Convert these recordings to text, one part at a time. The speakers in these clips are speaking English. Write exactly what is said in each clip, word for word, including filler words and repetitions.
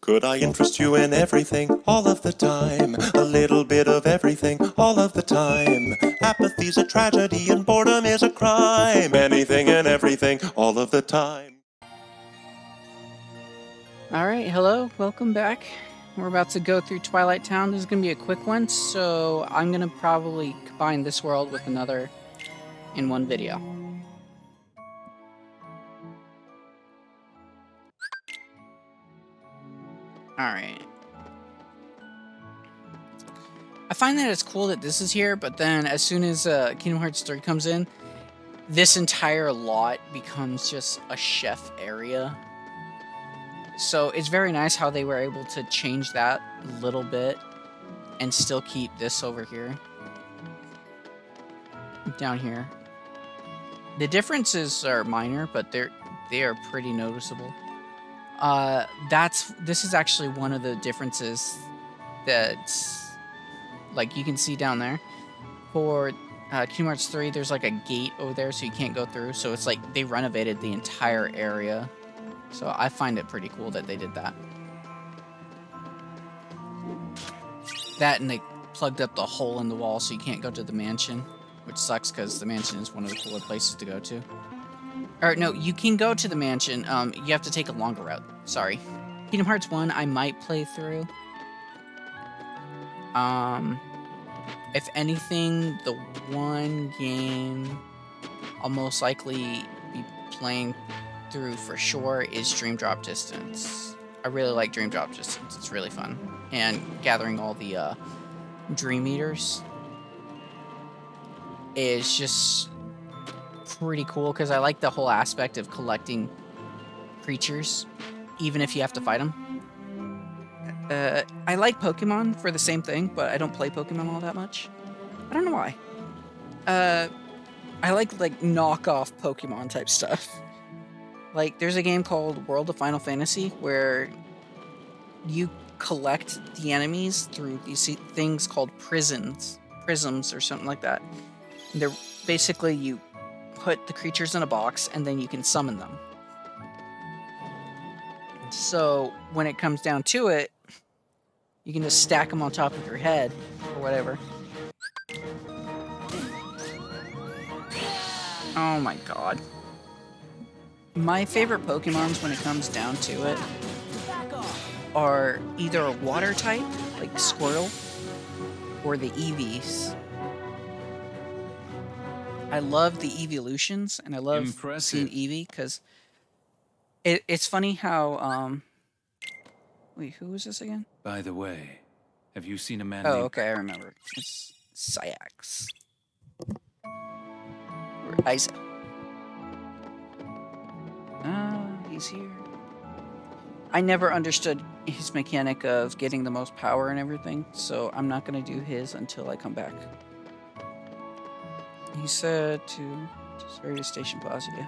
Could I interest you in everything, all of the time? A little bit of everything, all of the time. Apathy's a tragedy and boredom is a crime. Anything and everything, all of the time. Alright, hello, welcome back. We're about to go through Twilight Town. This is going to be a quick one, so I'm going to probably combine this world with another in one video. Alright. I find that it's cool that this is here, but then as soon as uh, Kingdom Hearts three comes in, this entire lot becomes just a chef area. So it's very nice how they were able to change that a little bit and still keep this over here. Down here. The differences are minor, but they're they are pretty noticeable. Uh, that's this is actually one of the differences that, like, you can see down there. For uh, Kingdom Hearts three, there's like a gate over there, so you can't go through. So it's like they renovated the entire area. So I find it pretty cool that they did that. That and they plugged up the hole in the wall so you can't go to the mansion, which sucks because the mansion is one of the cooler places to go to. Or no, you can go to the mansion, um, you have to take a longer route. Sorry. Kingdom Hearts one I might play through. Um, if anything, the one game I'll most likely be playing through for sure is Dream Drop Distance. I really like Dream Drop Distance. It's really fun. And gathering all the uh, Dream Eaters is just pretty cool because I like the whole aspect of collecting creatures, even if you have to fight them. Uh, I like Pokemon for the same thing, but I don't play Pokemon all that much. I don't know why. Uh, I like like knockoff Pokemon type stuff. Like, there's a game called World of Final Fantasy where you collect the enemies through these things called prisons, prisms or something like that. And they're basically, you put the creatures in a box and then you can summon them. So when it comes down to it, you can just stack them on top of your head or whatever. Oh my god. My favorite Pokemons when it comes down to it are either a water type, like Squirtle, or the Eevees. I love the Eeveelutions, and I love Impressive. seeing Eevee, because it, it's funny how, um... Wait, who was this again? By the way, have you seen a man Oh, named... okay, I remember. It's Sayax. Or Isaac. Ah, he's here. I never understood his mechanic of getting the most power and everything, so I'm not going to do his until I come back. He said to... Sorry, to Station Plaza, yeah.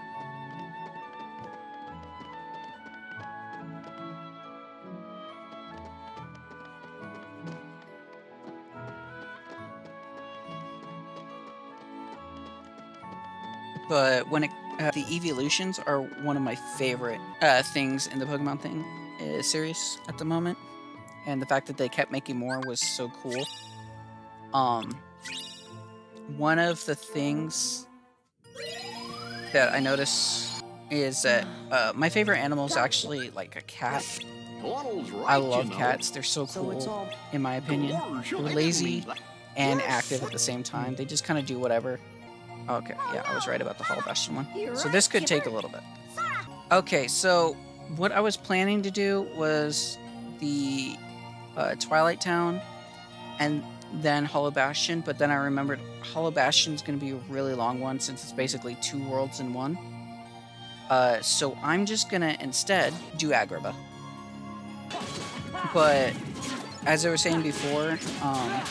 But when it... Uh, the Eeveelutions are one of my favorite uh, things in the Pokemon thing uh, series at the moment. And the fact that they kept making more was so cool. Um, one of the things that I notice is that uh, my favorite animal is actually like a cat. I love cats. They're so cool, in my opinion. They're lazy and active at the same time. They just kind of do whatever. Okay, yeah, I was right about the Hollow Bastion one. So this could take a little bit. Okay, so what I was planning to do was the uh, Twilight Town and then Hollow Bastion, but then I remembered Hollow Bastion's going to be a really long one since it's basically two worlds in one. Uh, so I'm just going to instead do Agrabah. But as I was saying before, um...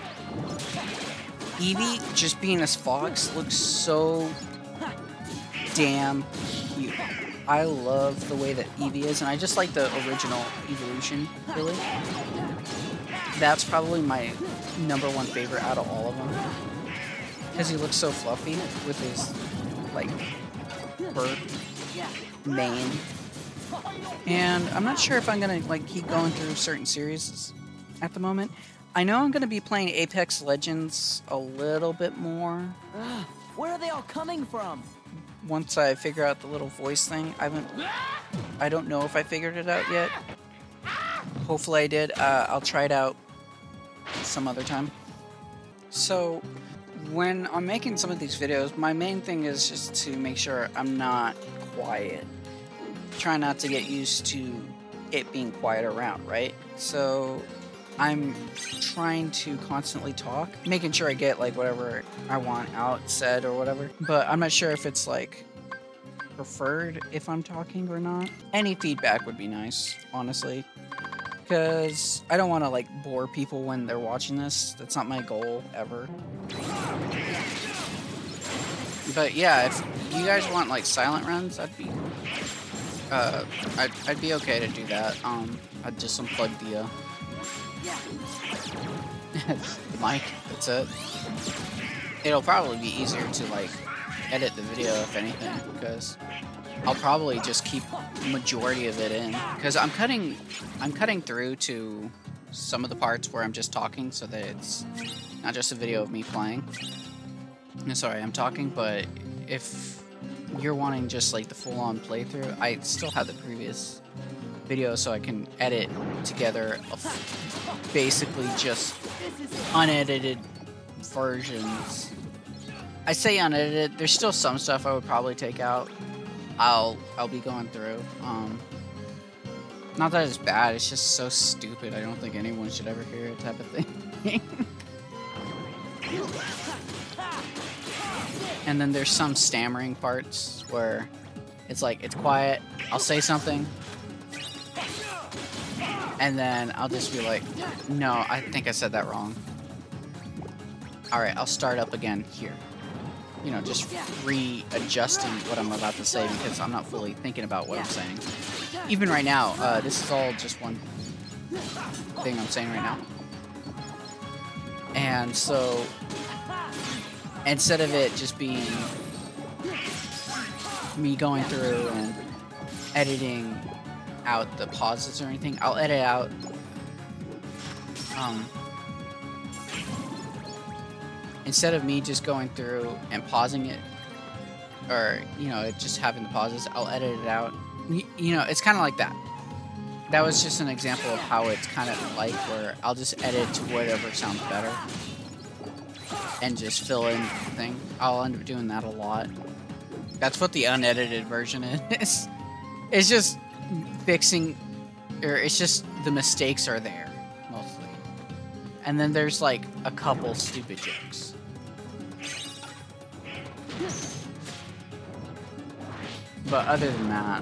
Eevee, just being as Fox, looks so damn cute. I love the way that Eevee is, and I just like the original evolution, really. That's probably my number one favorite out of all of them. Because he looks so fluffy with his, like, fur mane. And I'm not sure if I'm gonna like keep going through certain series at the moment. I know I'm gonna be playing Apex Legends a little bit more. Ugh, where are they all coming from? Once I figure out the little voice thing. I haven't... I don't know if I figured it out yet. Hopefully I did. Uh, I'll try it out some other time. So, when I'm making some of these videos, my main thing is just to make sure I'm not quiet. Try not to get used to it being quiet around, right? So, I'm trying to constantly talk, making sure I get like whatever I want out said or whatever. But I'm not sure if it's like preferred if I'm talking or not. Any feedback would be nice, honestly, because I don't want to like bore people when they're watching this. That's not my goal ever. But yeah, if you guys want like silent runs, that'd be uh, I'd, I'd be okay to do that. Um, I'd just unplug the uh, the mic, that's it. It'll probably be easier to like edit the video if anything, because I'll probably just keep majority of it in, because I'm cutting I'm cutting through to some of the parts where I'm just talking so that it's not just a video of me playing. No, sorry, I'm talking, but if you're wanting just like the full-on playthrough, I still have the previous video so I can edit together of basically just unedited versions. I say unedited, there's still some stuff I would probably take out. I'll I'll be going through. Um, not that it's bad, it's just so stupid. I don't think anyone should ever hear it type of thing. And then there's some stammering parts where it's like, it's quiet, I'll say something, and then I'll just be like, no, I think I said that wrong. Alright, I'll start up again here. You know, just readjusting what I'm about to say because I'm not fully thinking about what I'm saying. Even right now, uh, this is all just one thing I'm saying right now. And so, instead of it just being me going through and editing out the pauses or anything, I'll edit out um, instead of me just going through and pausing it, or, you know, just having the pauses, I'll edit it out. Y you know, it's kind of like that. That was just an example of how it's kind of like, where I'll just edit to whatever sounds better and just fill in the thing. I'll end up doing that a lot. That's what the unedited version is. It's just fixing, or it's just the mistakes are there, mostly. And then there's like a couple stupid jokes. But other than that,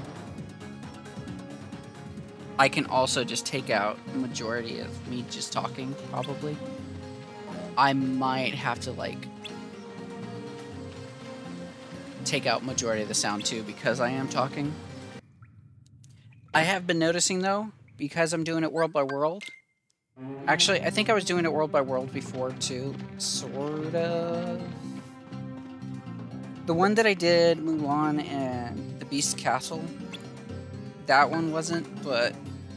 I can also just take out the majority of me just talking, probably. I might have to, like, take out majority of the sound, too, because I am talking. I have been noticing, though, because I'm doing it world by world. Actually, I think I was doing it world by world before, too. Sort of. The one that I did, Mulan and the Beast Castle, that one wasn't, but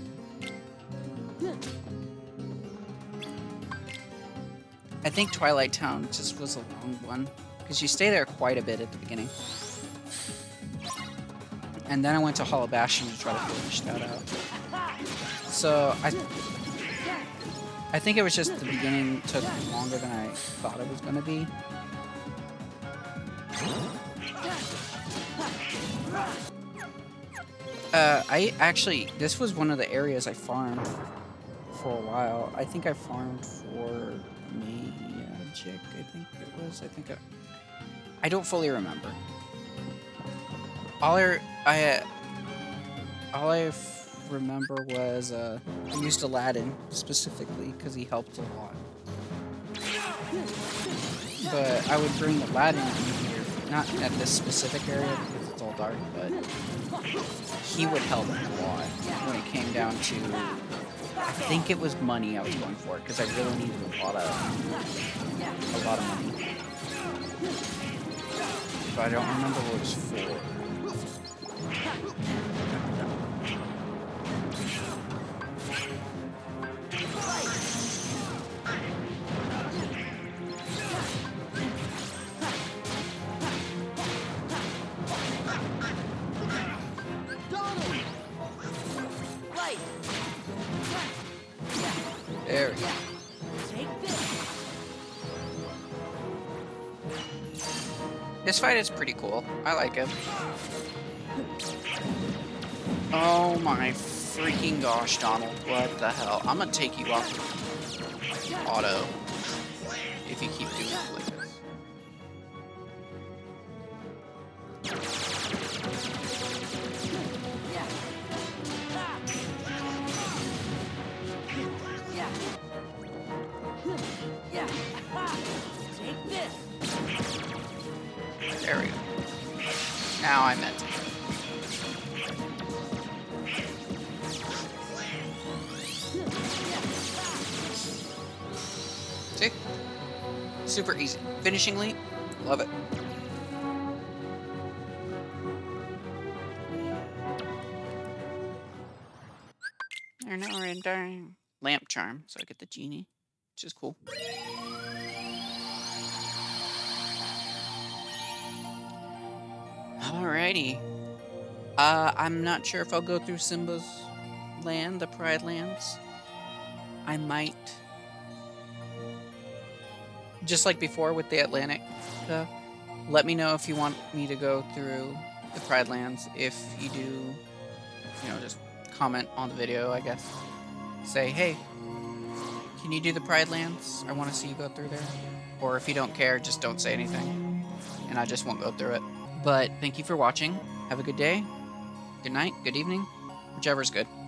I think Twilight Town just was a long one, because you stay there quite a bit at the beginning. And then I went to Hall of Bastion to try to finish that out. So, I I think it was just the beginning took longer than I thought it was going to be. Uh, I actually, this was one of the areas I farmed for a while. I think I farmed for Magic, I think it was. I think I, I don't fully remember. All I, I, all I f remember was uh, I used Aladdin specifically because he helped a lot. But I would bring Aladdin in here, not at this specific area because it's all dark, but he would help a lot when it came down to, I think it was money I was going for, because I really needed a lot of, a lot of money. But I don't remember what it was for. fight. There we go. Take this. This fight is pretty cool. I like it. Oh my freaking gosh, Donald. What the hell? I'm gonna take you off of auto if you keep doing it like this. Yeah. Take this. There we go. Now I meant it. See? Super easy. Finishing leap. Love it. They're now in dying. Lamp charm, so I get the genie, which is cool. Alrighty. Uh, I'm not sure if I'll go through Simba's land, the Pride Lands. I might. Just like before with the Atlantic. Uh, let me know if you want me to go through the Pride Lands. If you do, you know, just comment on the video, I guess. Say, hey, can you do the Pride Lands? I want to see you go through there. Or if you don't care, just don't say anything. And I just won't go through it. But thank you for watching. Have a good day, good night, good evening, whichever's good.